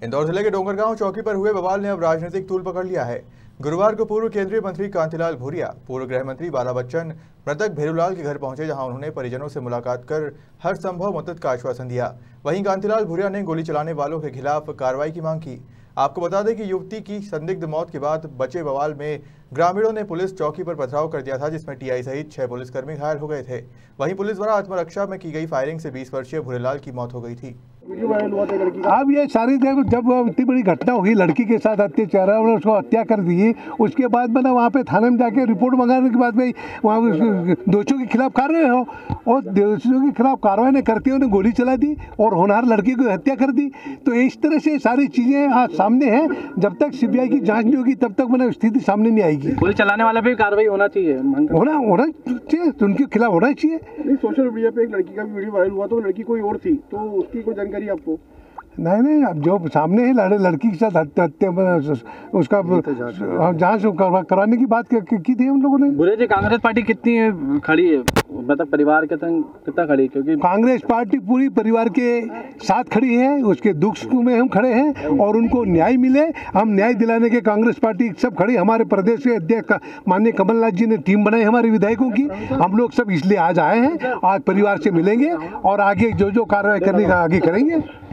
इंदौर जिले के डोंगरगांव चौकी पर हुए बवाल ने अब राजनीतिक तूल पकड़ लिया है। गुरुवार को पूर्व केंद्रीय मंत्री कांतिलाल भूरिया, पूर्व गृह मंत्री बाला बच्चन मृतक भेरूलाल के घर पहुंचे, जहां उन्होंने परिजनों से मुलाकात कर हर संभव मदद का आश्वासन दिया। वहीं कांतिलाल भूरिया ने गोली चलाने वालों के खिलाफ कार्रवाई की मांग की। आपको बता दें कि युवती की संदिग्ध मौत के बाद बचे बवाल में ग्रामीणों ने पुलिस चौकी पर पथराव कर दिया था, जिसमें टीआई सहित 6 पुलिसकर्मी घायल हो गए थे। वहीं पुलिस द्वारा आत्मरक्षा में की गई फायरिंग से 20 वर्षीय भूरेलाल की मौत हो गई थी। अब ये सारी जब इतनी बड़ी घटना हुई, लड़की के साथ अत्याचार और उसको हत्या कर दी, उसके बाद मैंने वहाँ पे थाने में जाके रिपोर्ट मंगाने के बाद में वहाँ दोषियों के खिलाफ कार्रवाई हो, और दोषियों के खिलाफ कार्रवाई नहीं करते उन्हें गोली चला दी और होनहार लड़की को हत्या कर दी। तो इस तरह से सारी चीज़ें आज सामने हैं। जब तक सीबीआई की जाँच नहीं होगी तब तक मैंने स्थिति सामने नहीं आएगी। गोली चलाने वाला भी कार्रवाई होना चाहिए, होना चाहिए, उनके खिलाफ होना चाहिए। नहीं, सोशल मीडिया पे एक लड़की का भी वीडियो वायरल हुआ, तो लड़की कोई और थी, तो उसकी कोई जानकारी आपको? नहीं, अब जो सामने है लड़की के साथ हत्या उसका जांच कराने की बात की थी हम लोगों ने। बुरे जी, कांग्रेस पार्टी कितनी खड़ी है, मतलब परिवार के संग कितना खड़ी है? क्योंकि कांग्रेस पार्टी पूरी परिवार के साथ खड़ी है, उसके दुख सुख में हम खड़े हैं और उनको न्याय मिले, हम न्याय दिलाने के कांग्रेस पार्टी सब खड़ी। हमारे प्रदेश के अध्यक्ष माननीय कमलनाथ जी ने टीम बनाई हमारे विधायकों की, हम लोग सब इसलिए आज आए हैं। आज परिवार से मिलेंगे और आगे जो कार्रवाई करने का आगे करेंगे।